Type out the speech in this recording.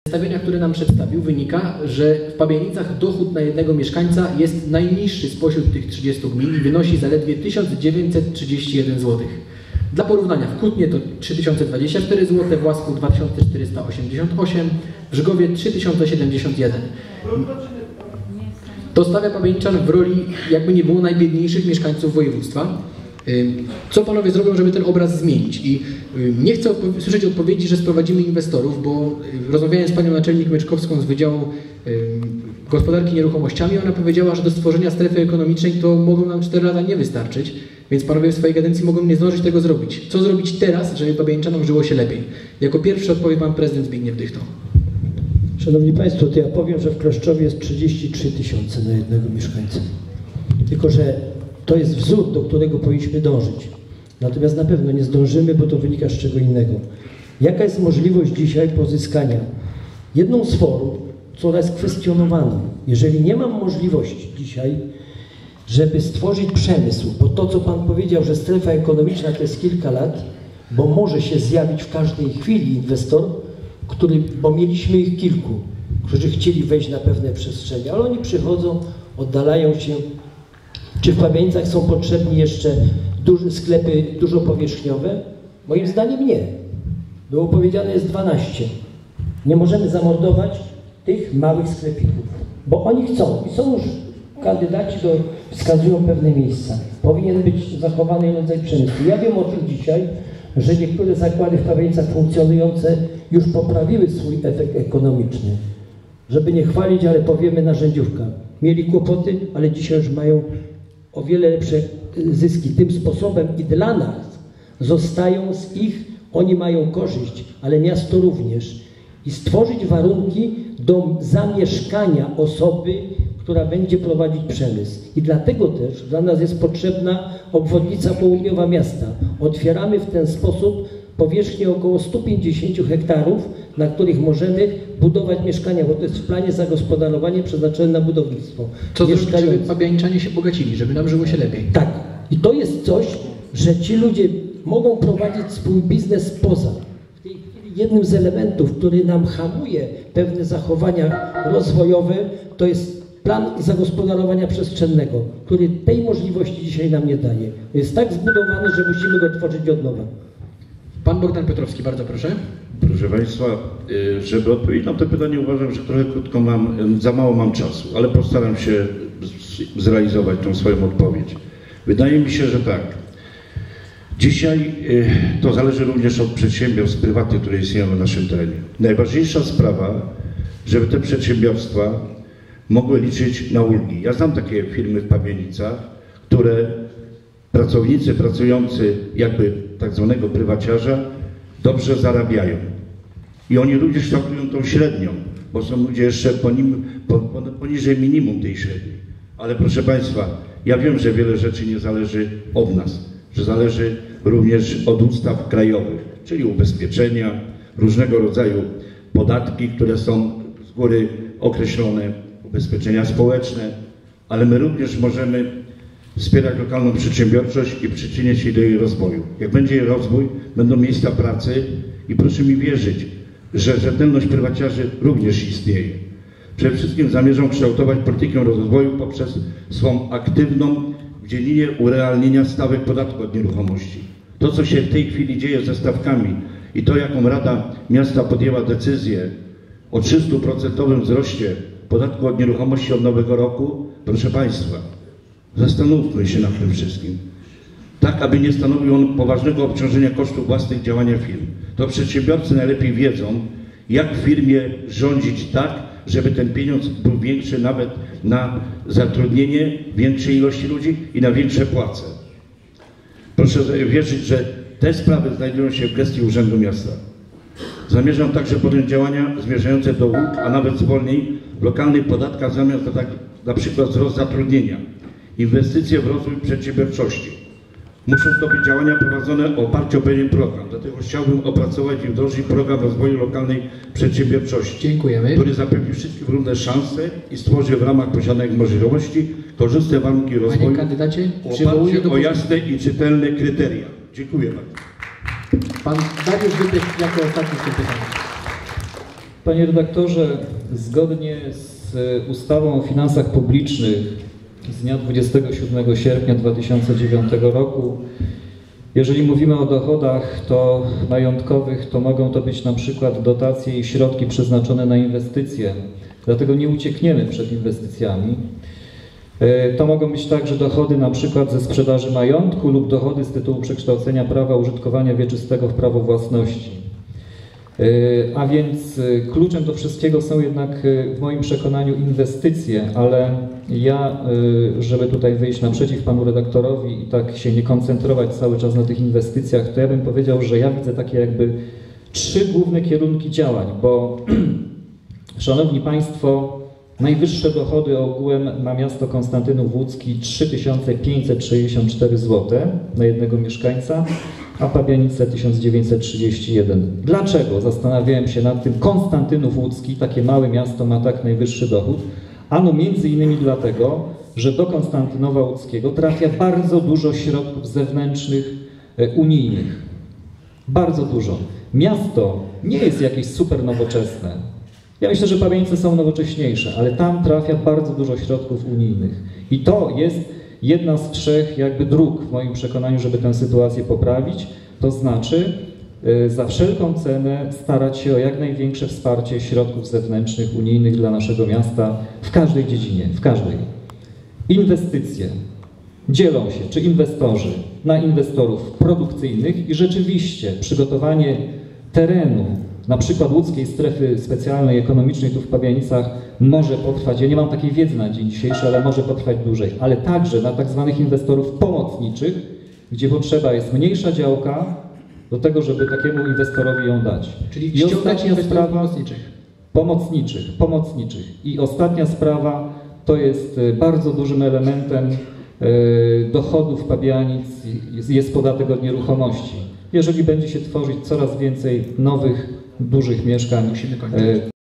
Zestawienia, które nam przedstawił, wynika, że w Pabianicach dochód na jednego mieszkańca jest najniższy spośród tych 30 gmin i wynosi zaledwie 1931 zł. Dla porównania w Kutnie to 3024 zł, w Łasku 2488, w Żgowie 3071. To stawia Pabianiczan w roli, jakby nie było, najbiedniejszych mieszkańców województwa. Co panowie zrobią, żeby ten obraz zmienić? I nie chcę słyszeć odpowiedzi, że sprowadzimy inwestorów, bo rozmawiałem z panią naczelnik Myczkowską z Wydziału Gospodarki Nieruchomościami. Ona powiedziała, że do stworzenia strefy ekonomicznej to mogą nam 4 lata nie wystarczyć, więc panowie w swojej kadencji mogą nie zdążyć tego zrobić. Co zrobić teraz, żeby Pabianiczanom żyło się lepiej? Jako pierwszy odpowie pan prezydent Zbigniew Dychto. Szanowni Państwo, to ja powiem, że w Kleszczowie jest 33 000 na jednego mieszkańca. Tylko że to jest wzór, do którego powinniśmy dążyć. Natomiast na pewno nie zdążymy, bo to wynika z czego innego. Jaka jest możliwość dzisiaj pozyskania? Jedną z form, która jest kwestionowana. Jeżeli nie mam możliwości dzisiaj, żeby stworzyć przemysł, bo to, co Pan powiedział, że strefa ekonomiczna to jest kilka lat, bo może się zjawić w każdej chwili inwestor, bo mieliśmy ich kilku, którzy chcieli wejść na pewne przestrzenie, ale oni przychodzą, oddalają się. Czy w Pabianicach są potrzebni jeszcze sklepy dużopowierzchniowe? Moim zdaniem nie. Było powiedziane, jest 12. Nie możemy zamordować tych małych sklepików, bo oni chcą i są już kandydaci, wskazują pewne miejsca. Powinien być zachowany rodzaj przemysłu. Ja wiem o tym dzisiaj, że niektóre zakłady w Pabianicach funkcjonujące już poprawiły swój efekt ekonomiczny. Żeby nie chwalić, ale powiemy narzędziówka. Mieli kłopoty, ale dzisiaj już mają o wiele lepsze zyski. Tym sposobem i dla nas zostają z ich, oni mają korzyść, ale miasto również. I stworzyć warunki do zamieszkania osoby, która będzie prowadzić przemysł. I dlatego też dla nas jest potrzebna obwodnica południowa miasta. Otwieramy w ten sposób powierzchnię około 150 hektarów, na których możemy budować mieszkania, bo to jest w planie zagospodarowanie przeznaczone na budownictwo. Co zrobić, żeby Pabianiczanie się bogacili, żeby nam żyło się lepiej? Tak. I to jest coś, że ci ludzie mogą prowadzić swój biznes poza. W tej chwili jednym z elementów, który nam hamuje pewne zachowania rozwojowe, to jest plan zagospodarowania przestrzennego, który tej możliwości dzisiaj nam nie daje. Jest tak zbudowany, że musimy go tworzyć od nowa. Pan Bogdan Piotrowski, bardzo proszę. Proszę Państwa, żeby odpowiedzieć na to pytanie, uważam, że trochę krótko za mało mam czasu, ale postaram się zrealizować tą swoją odpowiedź. Wydaje mi się, że tak. Dzisiaj to zależy również od przedsiębiorstw prywatnych, które istnieją na naszym terenie. Najważniejsza sprawa, żeby te przedsiębiorstwa mogły liczyć na ulgi. Ja znam takie firmy w Pabianicach, które pracownicy pracujący jakby tak zwanego prywaciarza dobrze zarabiają. I oni również szacują tą średnią, bo są ludzie jeszcze poniżej minimum tej średniej. Ale proszę Państwa, ja wiem, że wiele rzeczy nie zależy od nas, że zależy również od ustaw krajowych, czyli ubezpieczenia, różnego rodzaju podatki, które są z góry określone, ubezpieczenia społeczne, ale my również możemy wspierać lokalną przedsiębiorczość i przyczyniać się do jej rozwoju. Jak będzie jej rozwój, będą miejsca pracy i proszę mi wierzyć, że rzetelność prywaciarzy również istnieje. Przede wszystkim zamierzam kształtować politykę rozwoju poprzez swą aktywną w dziedzinie urealnienia stawek podatku od nieruchomości. To, co się w tej chwili dzieje ze stawkami i to, jaką Rada Miasta podjęła decyzję o 300% wzroście podatku od nieruchomości od nowego roku, proszę Państwa, zastanówmy się nad tym wszystkim. Tak, aby nie stanowił on poważnego obciążenia kosztów własnych działania firm. To przedsiębiorcy najlepiej wiedzą, jak w firmie rządzić tak, żeby ten pieniądz był większy nawet na zatrudnienie większej ilości ludzi i na większe płace. Proszę wierzyć, że te sprawy znajdują się w gestii Urzędu Miasta. Zamierzam także podjąć działania zmierzające do ulg, a nawet zwolnień w lokalnych podatkach zamiast na przykład wzrost zatrudnienia. Inwestycje w rozwój przedsiębiorczości. Muszą to być działania prowadzone w oparciu o pewien program. Dlatego chciałbym opracować i wdrożyć program rozwoju lokalnej przedsiębiorczości. Dziękujemy. Który zapewni wszystkim równe szanse i stworzy w ramach posiadanych możliwości korzystne warunki rozwoju. Panie kandydacie, oparciu o jasne i czytelne kryteria. Dziękuję bardzo. Pan Dariusz Wypych jako ostatni w tym pytaniu. Panie redaktorze, zgodnie z ustawą o finansach publicznych z dnia 27 sierpnia 2009 roku, jeżeli mówimy o dochodach majątkowych, to mogą to być na przykład dotacje i środki przeznaczone na inwestycje. Dlatego nie uciekniemy przed inwestycjami. To mogą być także dochody na przykład ze sprzedaży majątku lub dochody z tytułu przekształcenia prawa użytkowania wieczystego w prawo własności. A więc kluczem do wszystkiego są jednak w moim przekonaniu inwestycje, ale ja, żeby tutaj wyjść naprzeciw panu redaktorowi i tak się nie koncentrować cały czas na tych inwestycjach, to ja bym powiedział, że ja widzę takie jakby 3 główne kierunki działań, bo szanowni państwo, najwyższe dochody ogółem ma miasto Konstantynów Łódzki 3564 zł na jednego mieszkańca, a Pabianice 1931. Dlaczego? Zastanawiałem się nad tym. Konstantynów Łódzki, takie małe miasto, ma tak najwyższy dochód. Ano między innymi dlatego, że do Konstantynowa Łódzkiego trafia bardzo dużo środków zewnętrznych, unijnych. Bardzo dużo. Miasto nie jest jakieś super nowoczesne. Ja myślę, że Pabianice są nowocześniejsze, ale tam trafia bardzo dużo środków unijnych. I to jest jedna z 3 jakby dróg w moim przekonaniu, żeby tę sytuację poprawić. To znaczy za wszelką cenę starać się o jak największe wsparcie środków zewnętrznych, unijnych dla naszego miasta w każdej dziedzinie, w każdej. Inwestycje. Dzielą się, czy inwestorzy, na inwestorów produkcyjnych i rzeczywiście przygotowanie terenu, na przykład łódzkiej strefy specjalnej, ekonomicznej tu w Pabianicach może potrwać, ja nie mam takiej wiedzy na dzień dzisiejszy, ale może potrwać dłużej, ale także na tak zwanych inwestorów pomocniczych, gdzie potrzeba jest mniejsza działka do tego, żeby takiemu inwestorowi ją dać. Czyli ściągać inwestorów pomocniczych. I ostatnia sprawa to jest bardzo dużym elementem dochodów Pabianic jest podatek od nieruchomości. Jeżeli będzie się tworzyć coraz więcej nowych, dużych mieszkań,